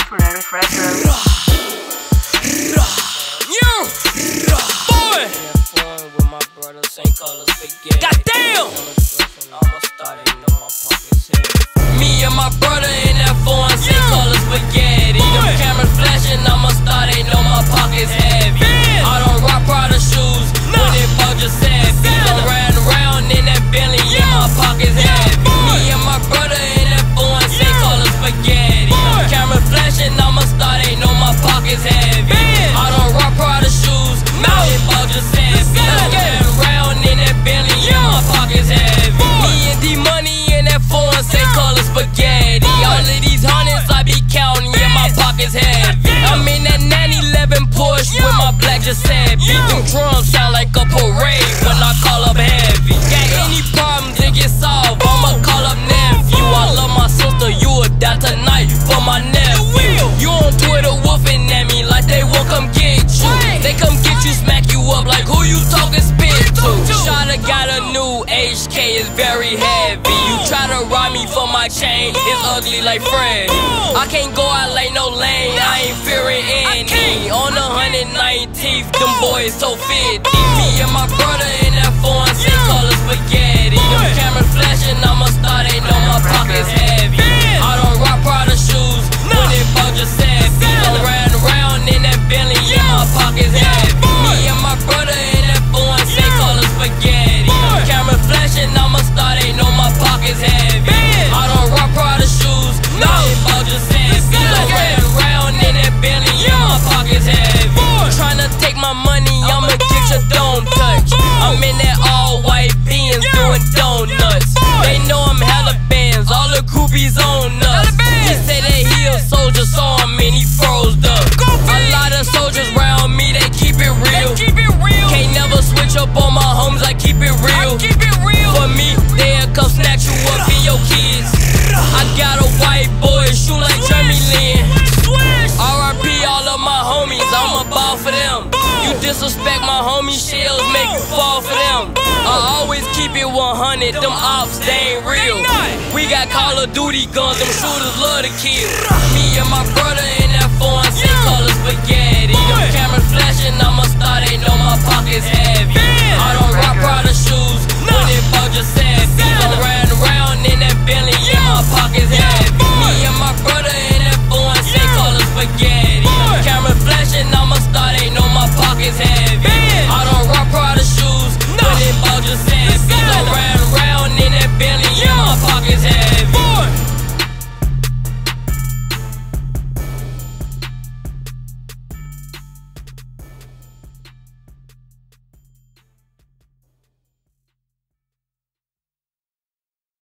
Forever, forever. Goddamn! Me and my brother in that foreign, same color spaghetti. Them cameras flashing, I'ma start, they know my pockets heavy. I don't rock Prada shoes, when it bug just said. I'm riding around in that Bentley, yeah, my pockets heavy. Me and my brother in that foreign, same color spaghetti. Them cameras flashing, I'ma start, they know my pockets heavy. I don't rock Prada shoes, when it bug just said. I'm riding around in that Bentley, yeah, my pockets heavy. Me and D-Money in that foreign, same color spaghetti. All of these hundreds I be counting, yeah, my pockets heavy. I'm in that 911 Porsche with my black Giuseppe. Them drums sound like a parade when I call up heavy. Got any problems, it get solved, I'ma call up nephew. I love my sister, you would die tonight for my nephew. You on Twitter woofing at me like they won't come get you. They come get you, smack you up like who you talking spit to. Shawty got a new HK, it's very heavy. You try to rob me for my chain, it's ugly like Fred. I can't go out like no lane, I ain't fearing any. On the 119th, them boys so 50. Me and my brother in that foreign, same color spaghetti. Them cameras flashing, I'ma start, they know my pockets heavy. I don't rock Prada shoes, when it bug just said. I'm riding around in that Bentley, yeah, my pockets heavy. Me and my brother in that foreign, same color spaghetti. Them cameras flashing, I'ma start, they know my pockets heavy. I don't rock Prada shoes, when it bug just said. I'm riding around in that Bentley, yeah, my pockets heavy. Tryna take my money, I'ma get your dome touch. I'm in that all white beans doing donuts. They know I'm hella bands, all the groupies on us. He say that he a soldier, so I'm in, he froze up. A lot of soldiers round me, they keep it real. Can't never switch up on my homes, I keep it real. For me, they'll come snatch you up in your kids. I got a white boy, shoot like Jeremy Lin. R.I.P. all of my homies, I'ma ball for them. You disrespect my homie, shells make you fall for them. I always keep it 100, them ops, they ain't real. We got Call of Duty guns, them shooters love to kill. Me and my brother in that foreign, same color spaghetti. Them cameras flashing, I'ma start, they know my pockets heavy. I don't rock Prada shoes, when it bug just said. I'm riding around in that Bentley, yeah, my pockets heavy.